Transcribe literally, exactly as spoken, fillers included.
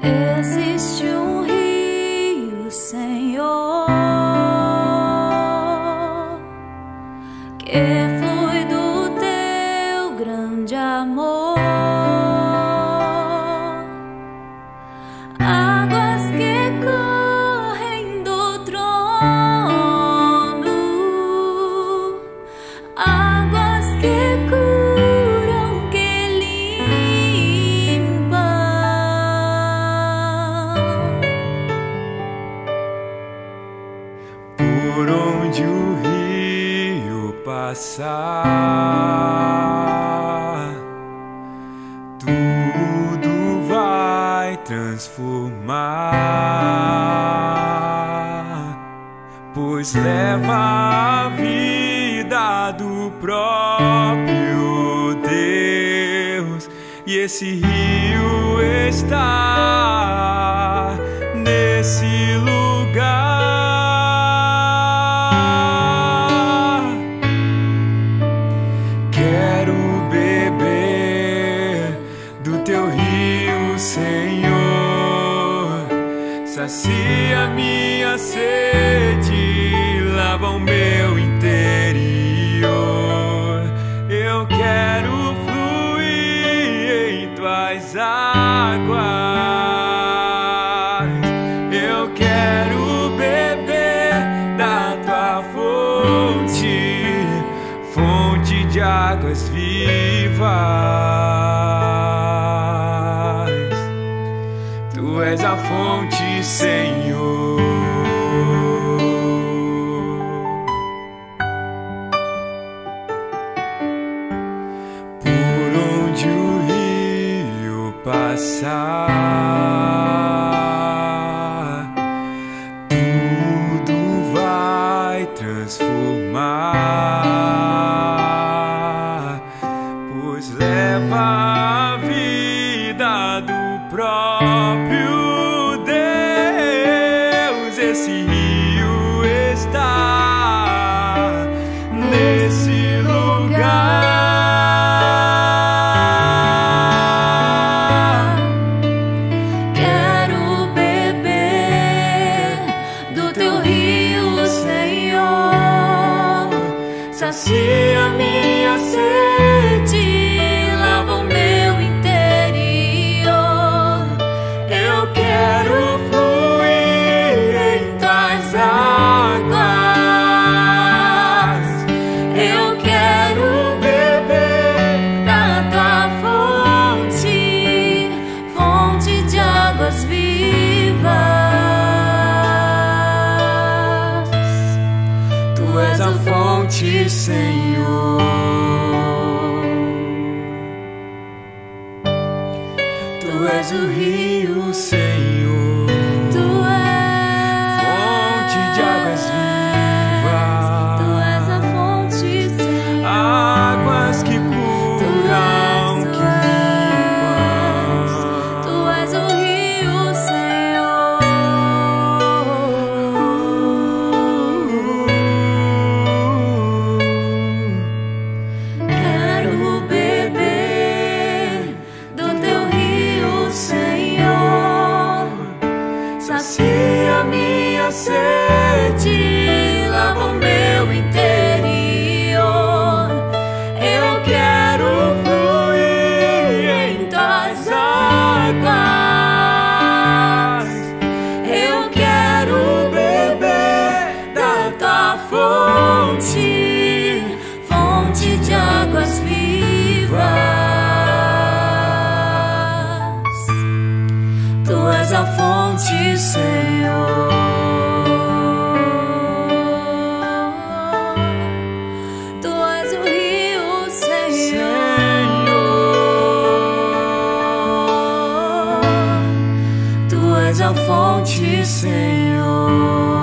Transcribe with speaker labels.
Speaker 1: Existe um rio, Senhor, que flui do teu grande amor, águas que correm do trono, águas que curam, que limpam.
Speaker 2: Por onde o rio passar, tudo vai transformar, pois leva a vida do próprio Deus, e esse rio está nesse lugar. Quero beber do teu rio, Senhor, sacia minha sede, lava o meu interior. Eu quero fluir em tuas águas, eu quero beber da tua fonte, fonte de águas vivas. Tu és a fonte, Senhor. Por onde o rio passar, tudo vai transformar, pois leva a vida do próprio Deus. Esse rio está nesse lugar.
Speaker 1: Quero beber do teu rio, Senhor, sacia minha sede, lava o meu interior. Eu quero fluir em tuas águas, eu quero beber da tua fonte, fonte de águas vivas.
Speaker 2: Tu és a fonte, Senhor. Tu és o rio, Senhor,
Speaker 1: Tu és
Speaker 2: fonte de águas
Speaker 1: Tu
Speaker 2: vivas,
Speaker 1: és a fonte, Senhor.
Speaker 2: águas que
Speaker 1: Tu
Speaker 2: curam,
Speaker 1: és,
Speaker 2: que
Speaker 1: Tu
Speaker 2: limpam.
Speaker 1: és o rio, Senhor. Quero beber do teu rio, Senhor, sacia minha sede, lava o meu interior. Eu quero fluir em tuas águas, eu quero beber da tua fonte, fonte de águas vivas. Tu és a fonte, Senhor. Tu és o rio, Senhor. Tu és a fonte, Senhor.